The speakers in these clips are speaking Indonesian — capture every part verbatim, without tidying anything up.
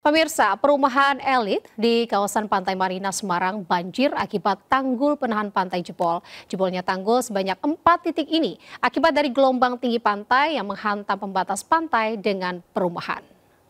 Pemirsa, perumahan elit di kawasan Pantai Marina Semarang banjir akibat tanggul penahan pantai jebol. Jebolnya tanggul sebanyak empat titik ini akibat dari gelombang tinggi pantai yang menghantam pembatas pantai dengan perumahan.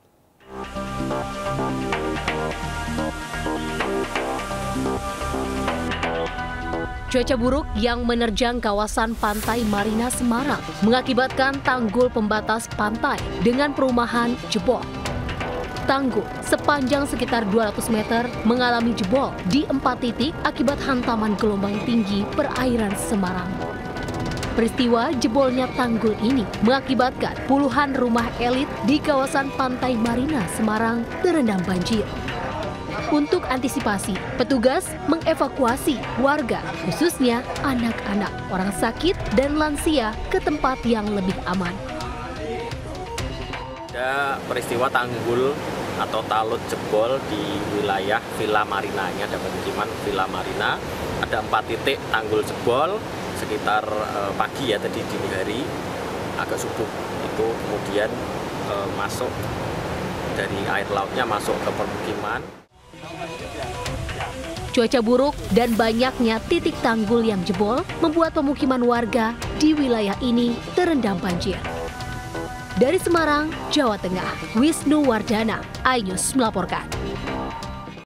Cuaca buruk yang menerjang kawasan Pantai Marina Semarang mengakibatkan tanggul pembatas pantai dengan perumahan jebol. Tanggul sepanjang sekitar dua ratus meter mengalami jebol di empat titik akibat hantaman gelombang tinggi perairan Semarang. Peristiwa jebolnya tanggul ini mengakibatkan puluhan rumah elit di kawasan Pantai Marina Semarang terendam banjir. Untuk antisipasi, petugas mengevakuasi warga, khususnya anak-anak, orang sakit, dan lansia ke tempat yang lebih aman. Ada peristiwa tanggul atau talut jebol di wilayah Villa Marina. Ini ada pemukiman Villa Marina, ada empat titik tanggul jebol sekitar eh, pagi ya tadi dini hari, agak subuh itu kemudian eh, masuk dari air lautnya masuk ke permukiman. Cuaca buruk dan banyaknya titik tanggul yang jebol membuat pemukiman warga di wilayah ini terendam banjir. Dari Semarang, Jawa Tengah, Wisnu Wardana, iNews melaporkan.